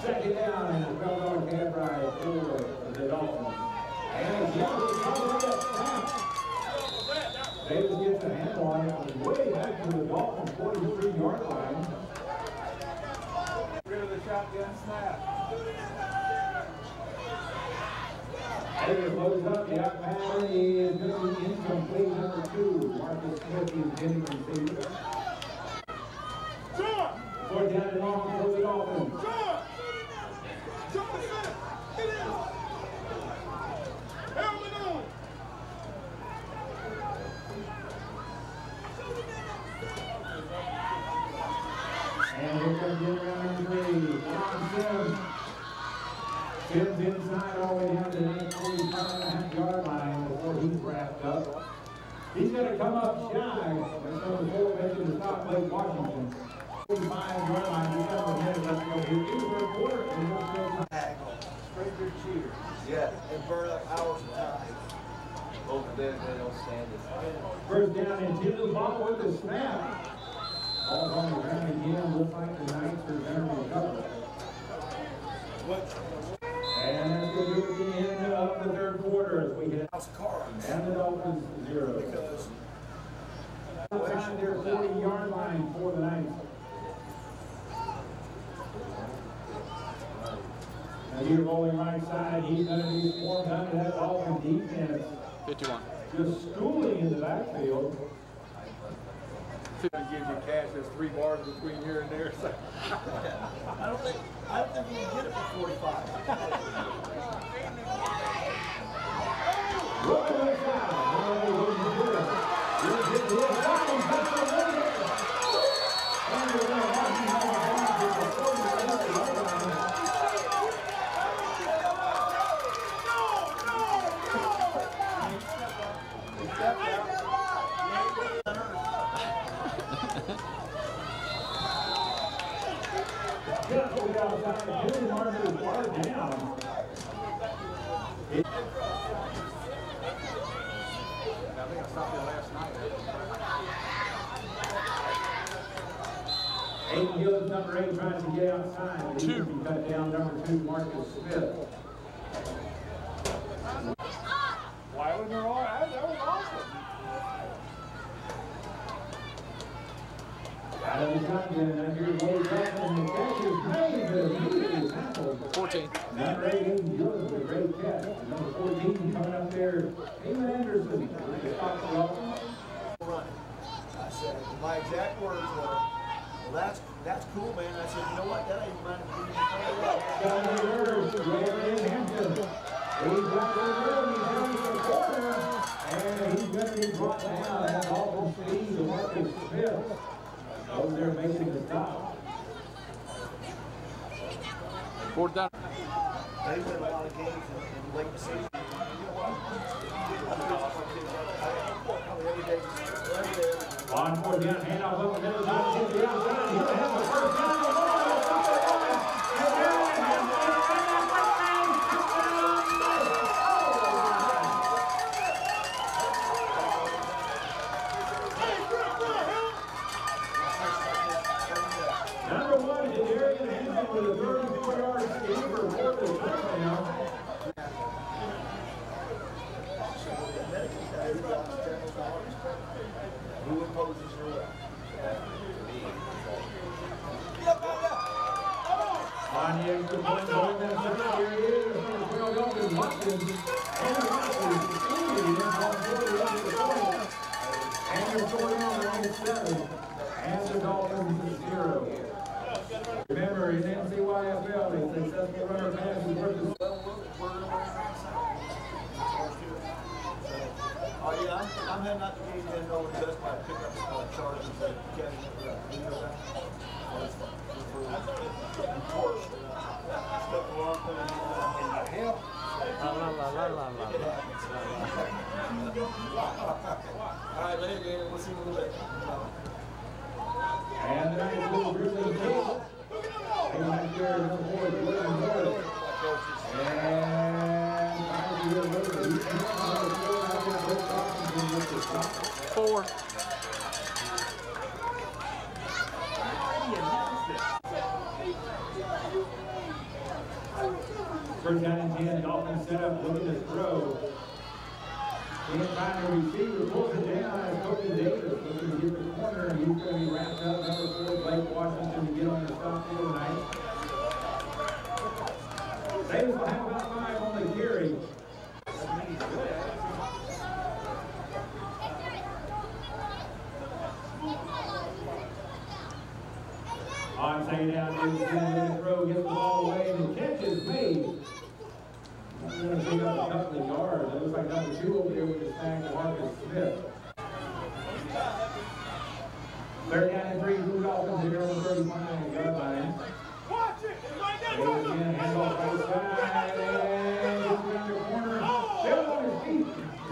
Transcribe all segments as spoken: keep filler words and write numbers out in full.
second down and a twelve yard cab ride for the Dolphins. And Davis comes up snap. Davis gets a handle on it, way back to the Dolphins' forty-three yard line. Rid of the shotgun snap. Davis loads up the out pass. He is going to be incomplete. Number two, Marcus Smith, the intending receiver. Fourth down and long for the Dolphins. And here comes in round three. Ron Sims. Sims inside all the way down to the forty-five and a half yard line before he's wrapped up. He's going to come up shy. That's number four making the stop, Blake Washington. forty-five yard line. We've got a minute left to go here. Two for a quarter. And we'll still Spread your cheers. Yeah, and burn up hours of time. Over there, they don't stand it. First down and two. Ball with the snap. Ball's on the ground again. Looks like the Knights are going to recover. And that's going to do it at the end of the third quarter as we hit. And the Dolphins zero. Because outside their forty yard line for the Knights. Now here rolling right side, he's going to be swarmed under that Dolphin defense. fifty-one. Just schooling in the backfield. Give you cash, there's three bars between here and there. So. I don't think I don't think you can get it for forty-five. Aiden Gillis, number eight, trying to get outside. He can be cut down. Number two, Marcus Smith. Why wasn't there all right? That was awesome. Out of the shotgun, and here's Wade Jackson, and the catch is made, but immediately tackled. fourteen. Number eight, Aiden Gillis, with a great catch. Number fourteen, coming up there, Eamon Anderson. Stops the offense. Running. I said, my exact words were, well, that's that's cool, man. I said, you know what? That ain't running for Got the nerves, Ray Hampton. He's got the nerves, he's down to the corner, and he's going to be brought down at Dolphin speed to Marcus Smith. Over there making the stop. Fourth down. They win a lot of games in, in late season. On fourth down, handoff up the middle, to the outside. He'll have the first down. The ball is up the line. And there it is. Number one, Darian Hanson with a thirty-four yard receiver for the touchdown. Who imposes your will? On the extra point, going to the center, here he is, number twelve, Elton Watkins, and Watkins, immediately on forty up to the point, and you're forty on the right seven, and the Dolphins is zero. Remember, in N C Y F L, a successful runner pass is worth the Oh yeah, I'm, I'm heading out to game then over to Best Buy to pick up uh, charges that Kevin you know that? For course, stuff along in the hell. La la la la la la. All right, later, gang. We'll see you in a little bit. and the nice little dribbling kick. Came back there, number four, Jordan Norris. And finally, he's number four out there, Blake Washington with the stop. Four. First down and ten, Dolphins set up, looking to throw. Can't find a receiver, pulls it down, and Kobe Davis looking to get the corner. He's going to be wrapped up. Number four, Blake Washington, to get on the stop field tonight. Davis will have about five on the carry. On second down, Davis going to throw, gets the ball away, and the catch is made. He's going to pick up a couple of yards. It looks like number two over there with the sack, Marcus Smith. Third down and three, Blue Dolphins here on the thirty-five yard line. Watch it! Right there! Davis again, handoff right side, and gets around the corner. Still on his feet.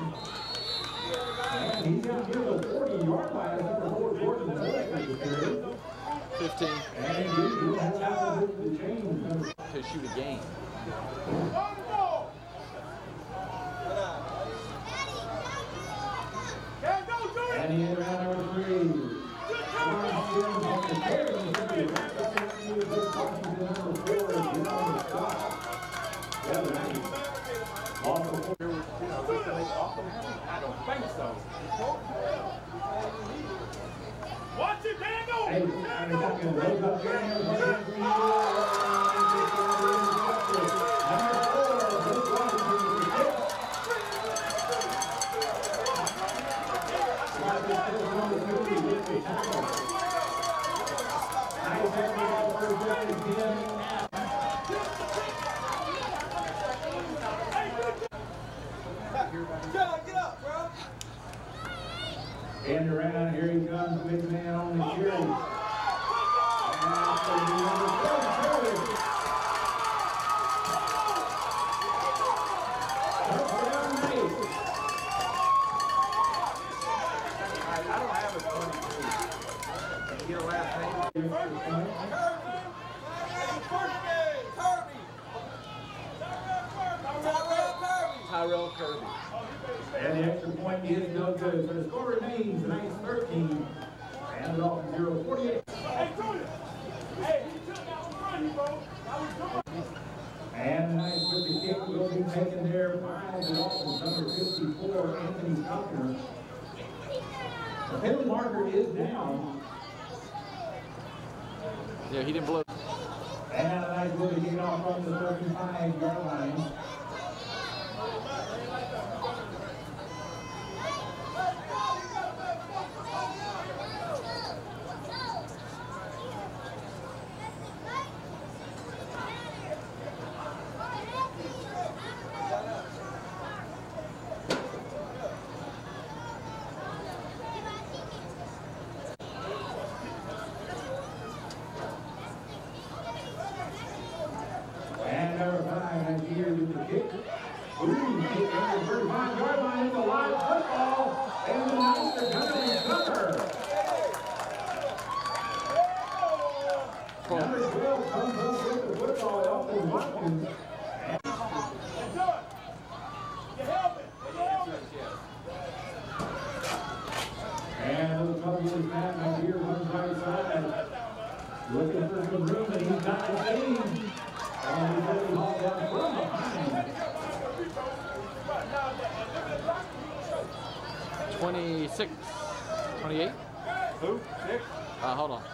And he's got near the forty yard line. Number four, Jordan Miller for the carry. fifteen. And he will have out the change. To shoot a game. And he hit around number three. Warren Sims on the carry. He's going to be wrapped up in the Washington number four. Get on the stop. Yeah, nice. Off the four. I don't think so. Watch it, Daniel! Hey, I'm not going to load up here. Number four, Luke Washington with the kick. Marcus Smith on the fifty with the tackle. Nice tackle ball first down and ten. Get up, bro! And around, here he comes, big man on the carry. And that's going to be number four, Curry. Touchdown, Nate. I, I don't have a twenty-two. Can you get a last name? Tyrell Kirby. And the extra point is no good. So the score remains tonight's thirteen. And the Dolphins zero forty-eight. Hey, Julius! Hey, he took that one from you, bro. That was good. And nice with the kick will be taken there by the Dolphins, number fifty-four, Anthony Tucker. The penalty marker is down. Yeah, he didn't blow. And now the nice will be taken off from the thirty-five yard line. And number five, that's here with the kick. Ooh, kick down the thirty-five yard line. It's a live football. And the Knights are going to recover. Number twelve comes up with the football. Elton Watkins. And a little trouble with that. Now here runs right side. Looking for some room, and he's got the same. And he's going to be hauled down from behind. twenty-six. twenty-eight? Who? Six? Uh, hold on.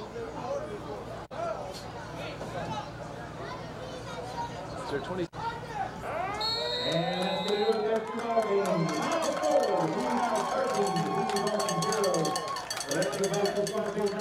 Is there twenty? And that's going to do it there for all games. Number four, we have thirteen, zero. Let's go back to